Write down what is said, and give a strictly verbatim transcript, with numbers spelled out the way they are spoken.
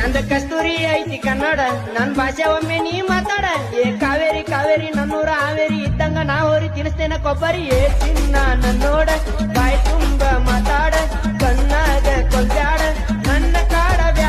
ನಂದ ಕಸ್ತೂರಿ ಐತಿ ಕನ್ನಡ ನನ್ ಭಾಷೆ ಒಮ್ಮೆ ನೀ ಮಾತಾಡ ಏ ಕಾವೇರಿ ಕಾವೇರಿ ನನ್ನೂರ ಹಾವೇರಿ ಇದ್ದಂಗ ನಾ ಹೋರಿ ತಿನ್ಸ್ತೇನ ಕೊಬ್ಬರಿ ಏ ಚಿನ್ನ ನನ್ನೋಡ ಬಾಯ್